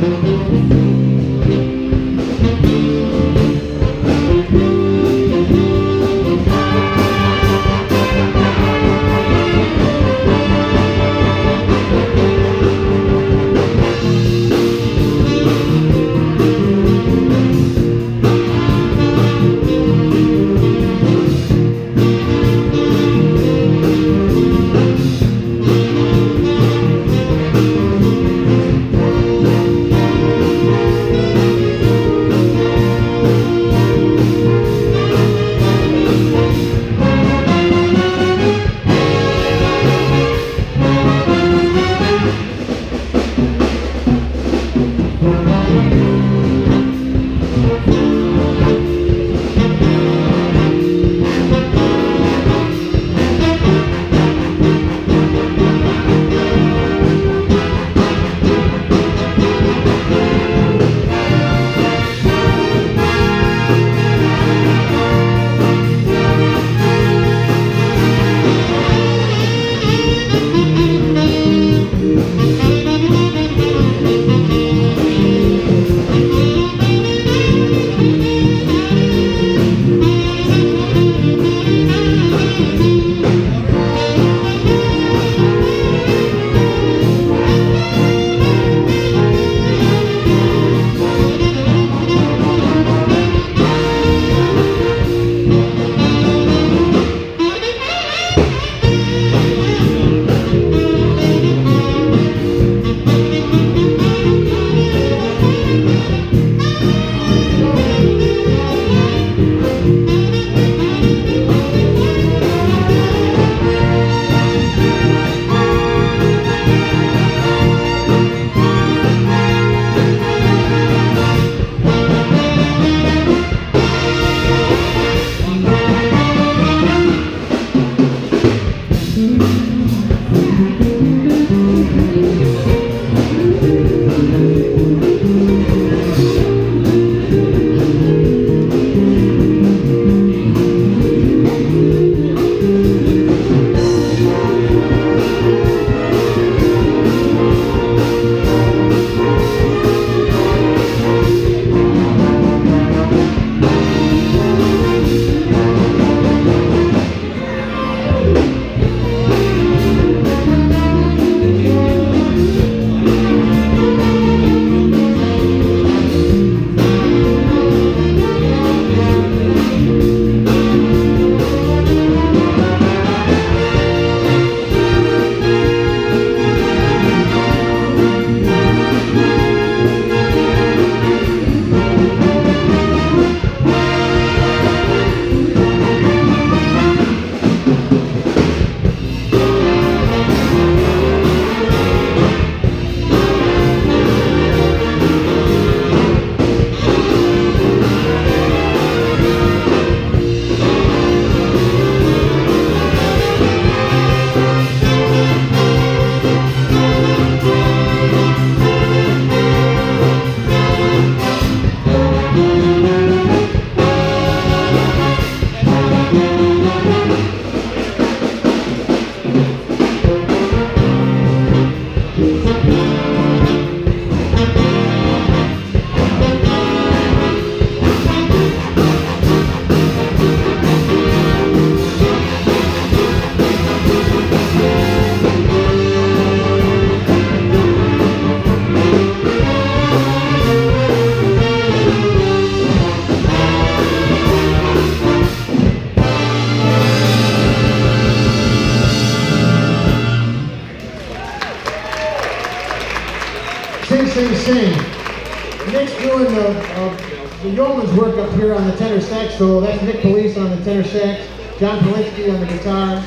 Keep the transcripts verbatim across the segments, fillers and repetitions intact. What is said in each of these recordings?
sing, sing. Nick's doing the, uh, the yeoman's work up here on the tenor sax solo. That's Nick Police on the tenor sax, John Polinsky on the guitar.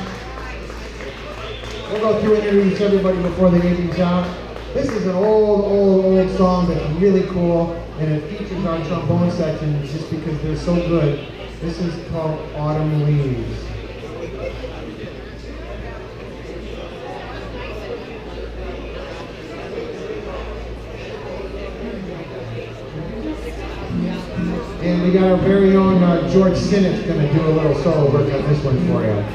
We'll go through and introduce everybody before the evening's out. This is an old, old, old song that's really cool, and it features our trombone section just because they're so good. This is called Autumn Leaves. And we got our very own uh, George Sinnott's going to do a little solo work on this one for you.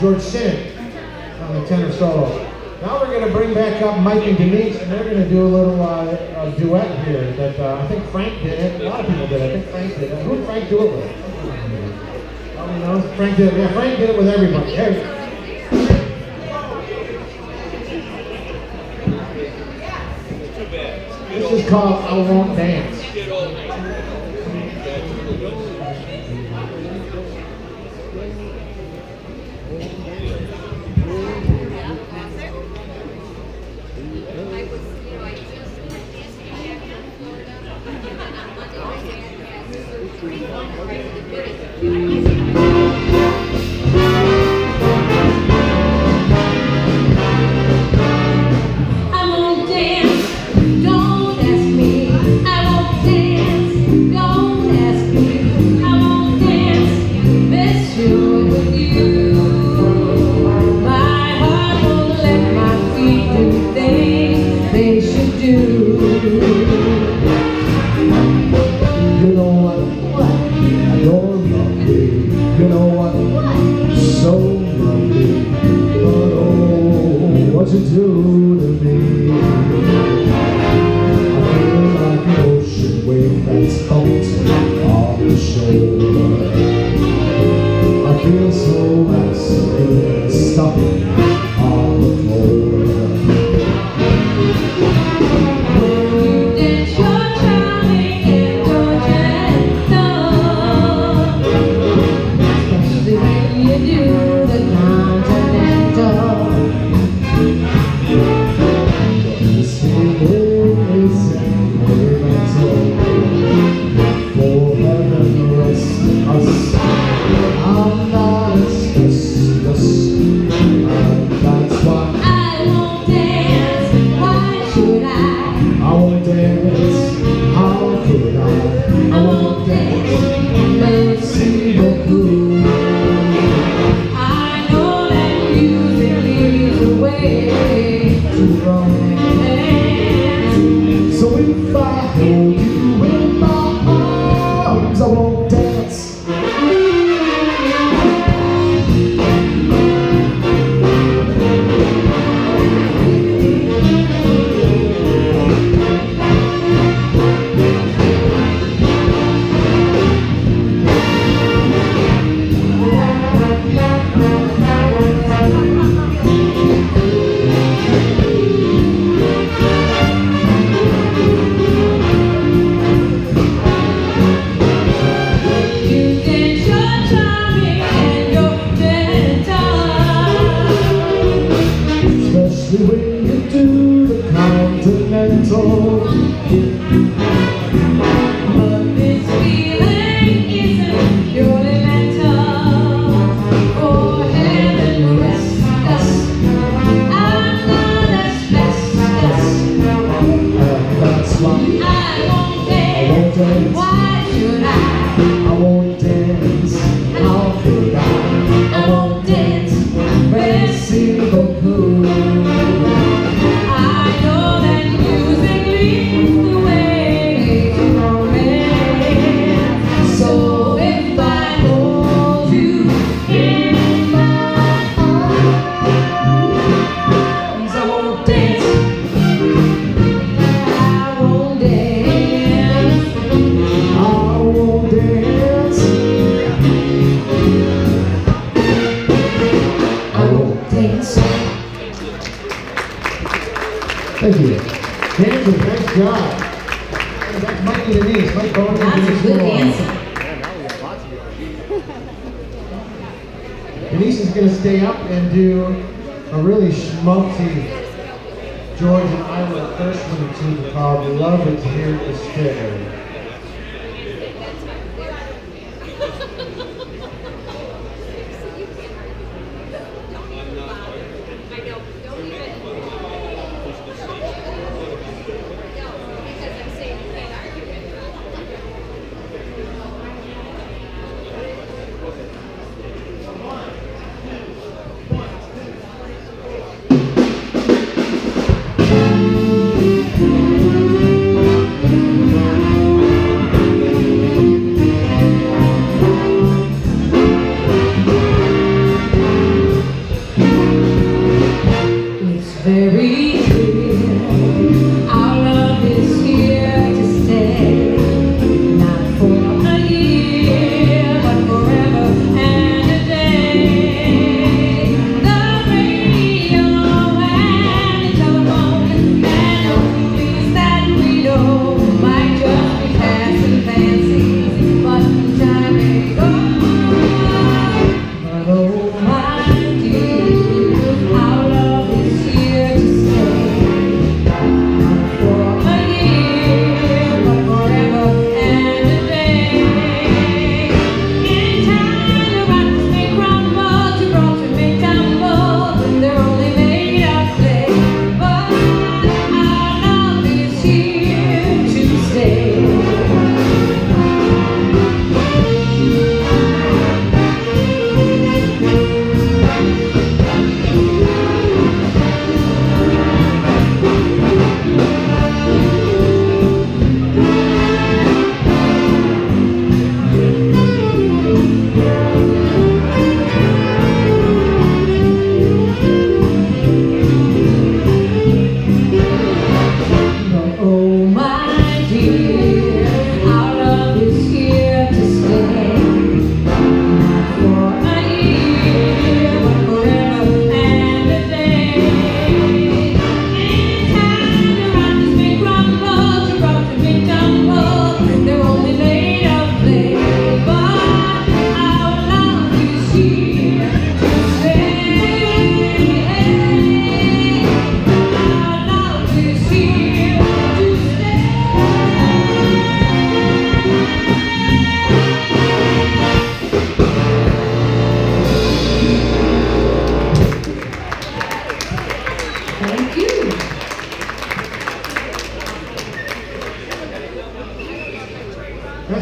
George Sinnott on the tenor solo. Now we're going to bring back up Mike and Denise, and they're going to do a little uh, uh, duet here that uh, I think Frank did it. A lot of people did it. I think Frank did it. Who did Frank do it with? Oh, you know, Frank did it. Yeah, Frank did it with everybody. Hey. This is called I Won't Dance. Thank you. Dancing, nice job. That's Mike and Denise. Mike Bowen and Denise. Good dancing. Denise is going to stay up and do a really schmaltzy George and Ira Kirschman tune called Love Is Here to Stay.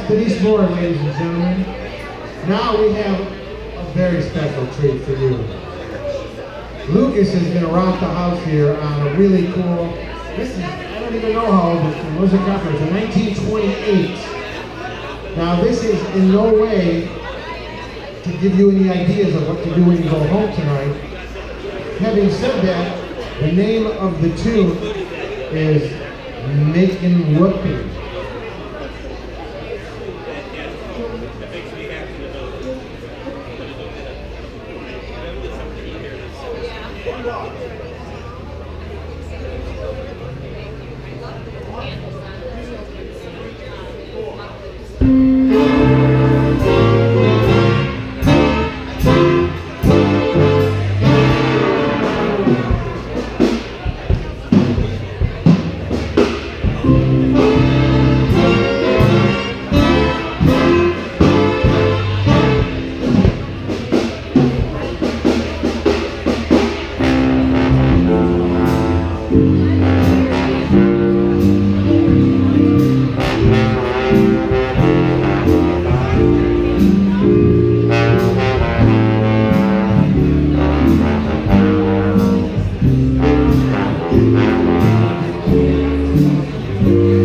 That's Denise, ladies and gentlemen. Now we have a very special treat for you. Lucas is going to rock the house here on a really cool, this is, I don't even know how old this is, where's the cover? It's a nineteen twenty-eight. Now this is in no way to give you any ideas of what to do when you go home tonight. Having said that, the name of the tune is Makin Whoopee. Thank you.